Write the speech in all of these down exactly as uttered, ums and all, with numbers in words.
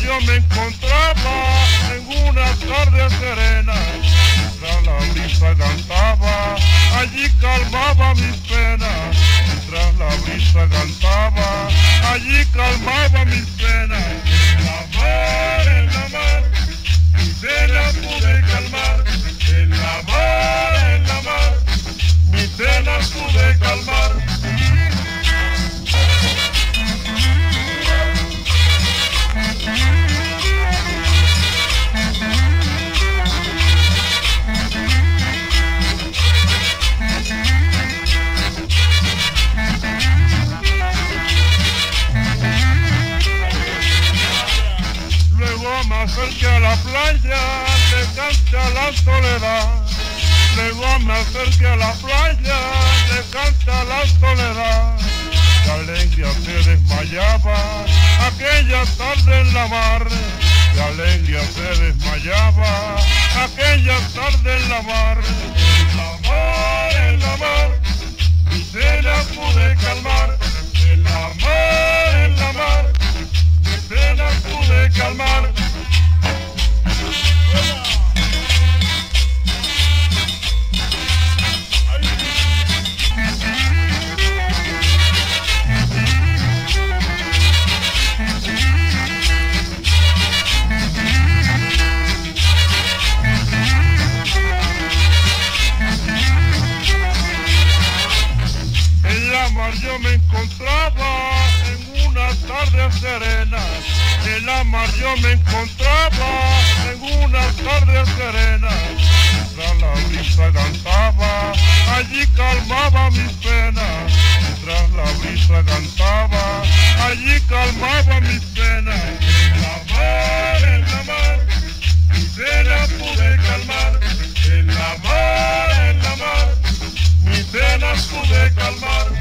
yo me encontraba en una tarde serena, mientras la brisa cantaba, allí calmaba mis penas. Mientras la brisa cantaba, allí calmaba mis penas. En la mar, en la mar, mis penas pude calmar. En la mar, en la mar, mis penas pude calmar. Me acerqué a la playa, le canté a la soledad. Luego me acerqué a la playa, le canté a la soledad. La alegría se desmayaba, aquella tarde en la mar. La alegría se desmayaba, aquella tarde en la mar. En la mar, en la mar, mi pena pude calmar. En la mar, en la mar, mi pena pude calmar. Yo me encontraba en una tarde serena, en la mar yo me encontraba en una tarde serena. Mientras la brisa cantaba, allí calmaba mis penas. Mientras la brisa cantaba, allí calmaba mis penas. En la mar, en la mar, mi pena pude calmar. En la mar, en la mar, mi pena pude calmar.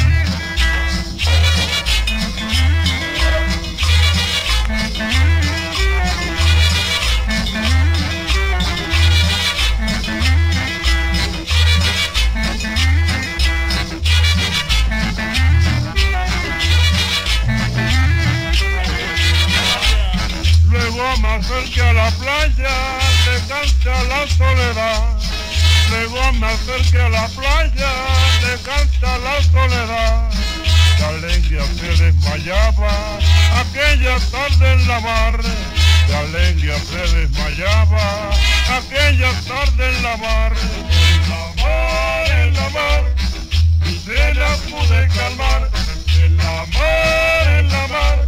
Luego me acerqué a la playa, le canté a la soledad. Luego me acerqué a la playa, le canté a la soledad. La alegría se desmayaba, aquella tarde en la mar. La alegría se desmayaba, aquella tarde en la mar. En la mar, en la mar, mi pena pude calmar. En la mar, en la mar,